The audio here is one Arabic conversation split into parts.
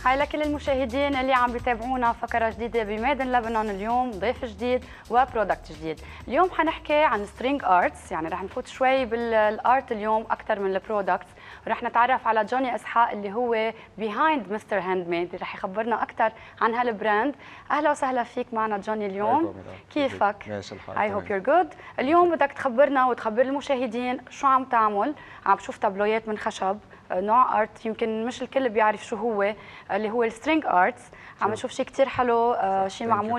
هاي لكل المشاهدين اللي عم بيتابعونا فقرة جديدة بميد ان لبنان. اليوم ضيف جديد وبرودكت جديد. اليوم حنحكي عن سترينج ارتس، يعني رح نفوت شوي بالارت اليوم اكثر من البرودكتس، ورح نتعرف على جوني اسحاق اللي هو بيهايند مستر هاند ميد، رح يخبرنا اكثر عن هالبراند. اهلا وسهلا فيك معنا جوني اليوم. كيفك؟ ماشي الحال. اي هوب يور جود. اليوم بدك تخبرنا وتخبر المشاهدين شو عم تعمل. عم بشوف تابلويات من خشب، نوع ارت يمكن مش الكل بيعرف شو هو، اللي هو السترينج ارتس. عم نشوف شيء كثير حلو، شيء معمول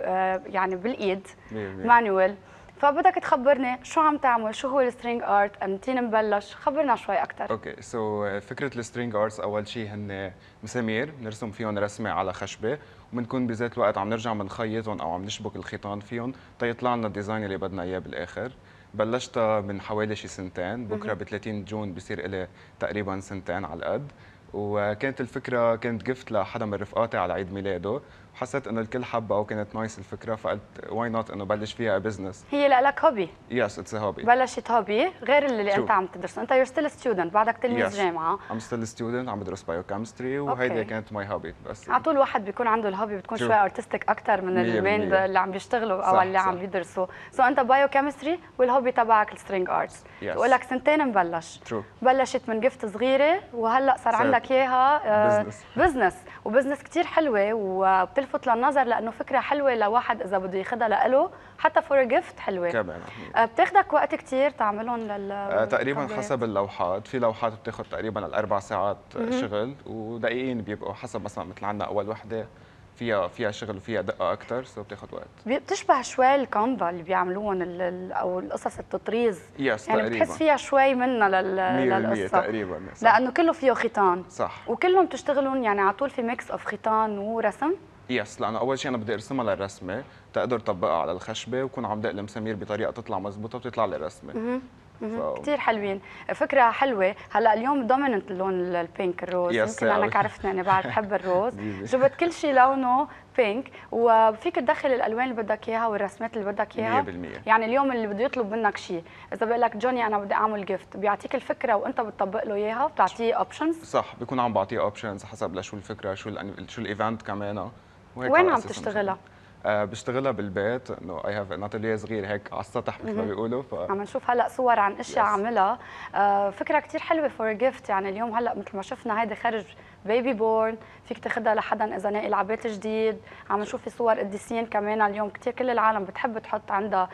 يعني بالايد مانوال. فبدك تخبرني شو عم تعمل، شو هو السترينج ارت، امتين نبلش، خبرنا شوي اكثر. اوكي فكره السترينج ارتس اول شيء هن مسامير بنرسم فيهم رسمه على خشبه، وبنكون بذات الوقت عم نرجع بنخيطهم او عم نشبك الخيطان فيهم تيطلع لنا الديزاين اللي بدنا اياه بالاخر. بلشتها من حوالي شي سنتين، بكره ب 30 جون بصير لي تقريبا سنتين على القد. وكانت الفكره كانت جفت لحدا من رفقاتي على عيد ميلاده، وحسيت انه الكل حبها وكانت نايس الفكره، فقلت واي نوت انه بلش فيها بزنس. هي لك هوبي؟ يس اتس هوبي. بلشت هوبي غير اللي انت عم تدرسه، انت يور ستيل ستودنت، بعدك تلميذ جامعه. ام ستيل ستودنت، عم بدرس بايوكيمستري، وهيدي كانت ماي هوبي. بس على طول واحد بيكون عنده الهوبي بتكون شوي ارتستيك اكثر من المين اللي عم بيشتغلوا او اللي عم بيدرسوا. انت بايوكيمستري والهوبي تبعك السترينج ارتس. بقول لك سنتين مبلش. بلشت من جفت صغيره وهلا صار عندك اياها بزنس، وبزنس كثير حلوه وبتلفت للنظر لانه فكره حلوه لواحد اذا بده ياخذها له حتى فور جيفت حلوه كمان. بتاخذك وقت كثير تعملهم تقريبا حسب اللوحات، في لوحات بتاخذ تقريبا 4 ساعات شغل، ودقيقين بيبقوا حسب، مثلا مثل عندنا اول وحده فيها شغل وفيها دقه اكثر، سو بتاخذ وقت. بتشبه شوي الكانفا اللي بيعملوهم او القصص التطريز. يعني تقريبا بتحس فيها شوي منها للقصه تقريبا، لانه كله فيه خيطان. صح. وكلهم بتشتغلون يعني على طول في ميكس اوف خيطان ورسم. لانه اول شيء انا بدي ارسمها للرسمه تقدر طبقها على الخشبه، وكون عم دق المسامير بطريقه تطلع مزبوطه بتطلع لي رسمه. كثير حلوين، فكره حلوه. هلا اليوم دوميننت اللون البينك الروز، يمكن لانك عرفتني انا بعرف بحب الروز. جبت كل شيء لونه بينك، وفيك تدخل الالوان اللي بدك اياها والرسمات اللي بدك اياها 100%. يعني اليوم اللي بده يطلب منك شيء، اذا بقول لك جوني انا بدي اعمل جيفت، بيعطيك الفكره وانت بتطبق له اياها، بتعطيه اوبشنز. صح، بيكون عم بعطيه اوبشنز حسب لشو الفكره، شو الايفنت كمان. وين عم تشتغلها؟ بشتغلها بالبيت، انه اي هاف اتيليه صغير هيك على السطح مثل ما بيقولوا. عم نشوف هلا صور عن اشياء عاملها. فكره كثير حلوه فور جيفت. يعني اليوم هلا مثل ما شفنا هيدي خرج بيبي بورن، فيك تاخذها لحدا اذا ناقل على بيت جديد. عم نشوف في صور قديسين كمان اليوم، كثير كل العالم بتحب تحط عندها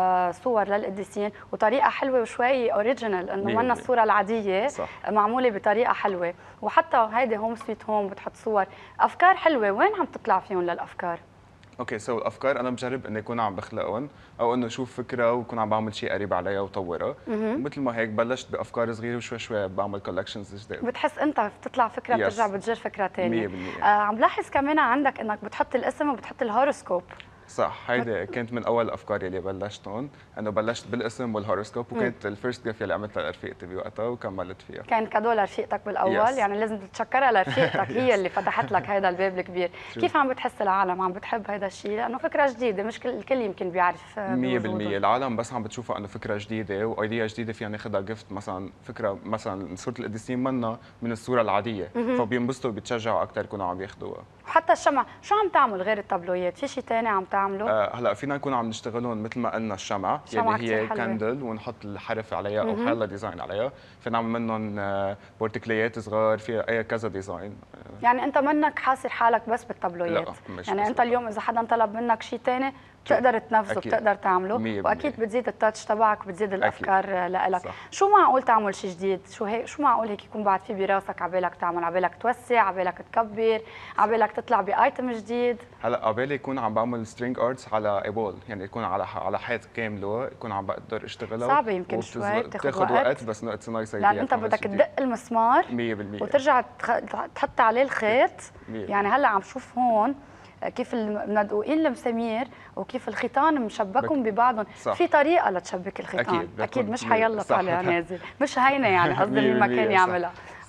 صور للقديسين، وطريقه حلوه وشوي اوريجينال، انه منا الصوره العاديه. صح. معموله بطريقه حلوه. وحتى هيدي هوم سويت هوم بتحط صور، افكار حلوه. وين عم تطلع فيهم للافكار؟ اوكي الافكار انا بجرب اني اكون عم بخلقهم، او انه اشوف فكره وكون عم بعمل شيء قريب عليها وطورها. مثل ما هيك بلشت بافكار صغيره وشوي شوي بعمل كولكشنز جديده. بتحس انت بتطلع فكره بترجع بتجر فكره ثانيه. 100%. عم لاحظ كمان عندك انك بتحط الاسم وبتحط الهوروسكوب. صح، هيدي كانت من اول الافكار اللي بلشتهم، انه بلشت بالاسم والهوروسكوب، وكانت الفيرست جيف اللي عملتها لرفيقتي بوقتها وكملت فيها. كان كادو لرفيقتك بالاول. يعني لازم تتشكرها لرفيقتك هي اللي فتحت لك هذا الباب الكبير. كيف عم بتحس العالم عم بتحب هذا الشيء؟ لانه فكره جديده، مش الكل يمكن بيعرف 100%. العالم بس عم بتشوفها انه فكره جديده وايديا جديده فينا ناخذها جيفت، مثلا فكره مثلا صوره القديسين منا من الصوره العاديه، فبينبسطوا وبيتشجعوا اكثر يكونوا عم ياخذوها. وحتى الشمع، شو عم تعمل غير التابلويات؟ في شيء ثاني عم تعمله؟ هلا فينا نكون عم نشتغلهم مثل ما قلنا الشمع اللي هي كاندل، ونحط الحرف عليها او حالة ديزاين عليها. فينا نعمل منهم بورتكليات صغار فيها اي كذا ديزاين. يعني انت منك حاصر حالك بس بالتابلويات؟ لا، مش يعني انت اليوم اذا حدا طلب منك شيء ثاني بتقدر تنفذه، بتقدر تعمله، واكيد بتزيد التاتش تبعك، بتزيد الافكار لإلك. شو معقول تعمل شيء جديد؟ شو معقول هيك يكون بعد في براسك عبالك تعمل، عبالك توسع، عبالك تكبر، عبالك تطلع بايتم جديد؟ هلا عبالي يكون عم بعمل سترينج ارتس على ايبول، يعني يكون على حيط كامله، يكون عم بقدر اشتغلها. صعبه يمكن شوي، بتاخذ وقت، بس اتس نايس ايديا. لان انت بدك تدق المسمار 100% وترجع تحط عليه الخيط. يعني هلا عم شوف هون كيف مندقوقين المسامير وكيف الخيطان مشبكهم ببعضهم. في طريقه لتشبك الخيطان، اكيد مش حيلا طالع نازل، مش هينه يعني قصدي اللي ما كان يعملها.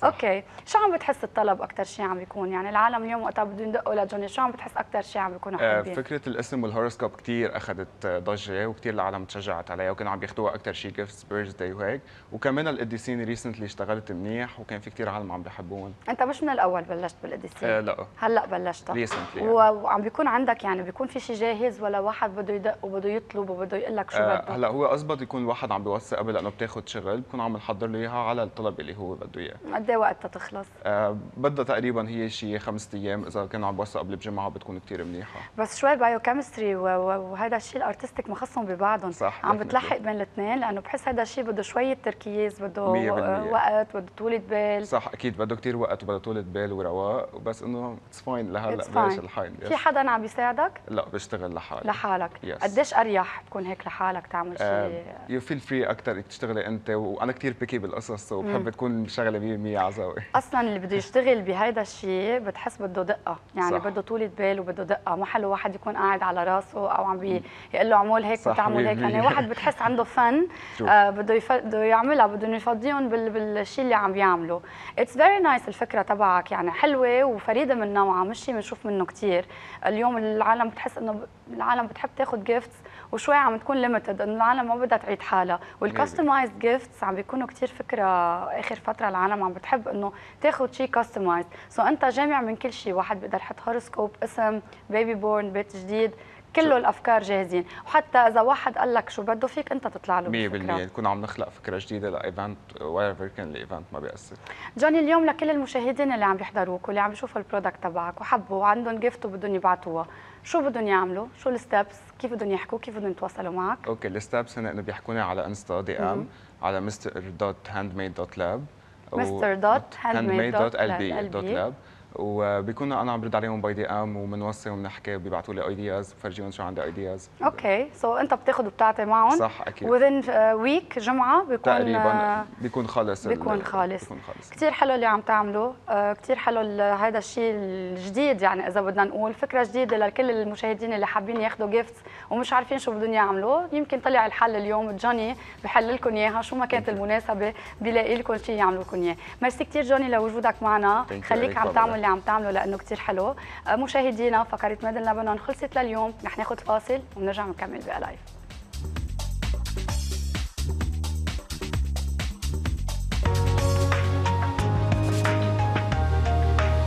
اوكي، شو عم بتحس الطلب اكثر شيء عم بيكون؟ يعني العالم اليوم وقتها بدهم يدقوا لجوني، شو عم بتحس اكثر شيء عم بيكونوا حابين؟ فكره الاسم والهوروسكوب كثير اخذت ضجه وكثير العالم تشجعت عليها وكانوا عم ياخذوها اكثر شيء جيفتس بيرثداي وهيك، وكمان القديسين ريسنتلي اشتغلت منيح وكان في كثير عالم عم بيحبون. انت مش من الاول بلشت بالقديسين؟ لا هلا بلشت ريسنتلي يعني. وعم بيكون عندك يعني بيكون في شيء جاهز ولا واحد بده يدق وبده يطلب وبده يقول لك شو بده؟ هلا هو قصبت يكون الواحد عم بيوثق قبل لانه بتاخذ شغل، بكون عم نحضر له اياها على الطلب اللي هو بده اياه. قد ايه وقتها تخلص؟ بدها تقريبا هي شيء 5 ايام، اذا كانوا عم بوثق قبل بجمعه بتكون كثير منيحه. بس شوي بايو كيمستري وهذا الشيء الارتستيك مخصصهم ببعضهم، صح عم بتلحق بين الاثنين، لانه بحس هذا الشيء بده شويه تركيز، بده وقت، بده طولة بال. صح اكيد بده كثير وقت وبده طولة بال ورواق، بس انه اتس فاين لهلا بلاش الحين. في حدا عم بيساعدك؟ لا بشتغل لحالي. لحالك؟ قديش اريح تكون هيك لحالك تعمل شيء؟ يو فيل فري اكثر تشتغلي انت، وانا كثير بيكي بالقصص وبحب تكون شغله 100% على ذوقي. اصلا اللي بده يشتغل بهيدا الشيء بتحس بده دقه، يعني بده طولة بال وبده دقه، ما حلو واحد يكون قاعد على راسه او عم يقول له اعمل هيك وتعمل هيك، يعني واحد بتحس عنده فن بده يعملها، بدهم يفضيهم بالشيء اللي عم بيعمله. اتس فيري نايس الفكره تبعك، يعني حلوه وفريده من نوعها، مش شيء بنشوف منه كثير. اليوم العالم بتحس انه العالم بتحب تاخذ جيفتس وشوي عم تكون ليميتد، انه العالم ما بدها تعيد حالها، والكستمايزد جيفتس عم بيكونوا كثير فكره اخر فتره العالم عم بتحب انه تاخذ شيء كستمايزد، سو انت جامع من كل شيء، واحد بيقدر يحط هوروسكوب، اسم، بيبي بورن، بيت جديد، كله الافكار جاهزين، وحتى اذا واحد قال لك شو بده فيك انت تطلع له 100% نكون عم نخلق فكره جديده لايفنت وايفر كان الايفنت ما بيأثر. جوني اليوم لكل المشاهدين اللي عم بيحضروك واللي عم بيشوفوا البرودكت تبعك وحبوا وعندهم جيفت وبدهم يبعتوها، شو بدهم يعملوا؟ شو الستبس؟ كيف بدهم يحكوا؟ كيف بدهم يتواصلوا معك؟ اوكي الستبس هن انه بيحكوني على انستا دي ام على mr.handmade.lab mr.handmade.lab وبيكونوا انا عم برد عليهم باي دي ام وبنوصي وبنحكي، بيبعتوا لي ايدياز بفرجيهم شو عندي ايدياز. اوكي سو انت بتاخذ وبتعطي معهم؟ صح اكيد. within ويك جمعه بيكون تقريبا بيكون خالص. كثير حلو اللي عم تعمله، كثير حلو هذا الشيء الجديد، يعني اذا بدنا نقول فكره جديده لكل المشاهدين اللي حابين ياخذوا جيفتس ومش عارفين شو بدهم يعملوا، يمكن طلع الحل اليوم، جوني بحل لكم اياها، شو ما كانت المناسبه بيلاقي لكم شيء يعملوا لكم اياه. ميرسي كثير جوني لوجودك معنا، خليك عم تعمل اللي عم تعمله لانه كثير حلو. مشاهدينا فقره ميد ان لبنان خلصت لليوم، رح ناخذ فاصل ونرجع نكمل بقى لايف.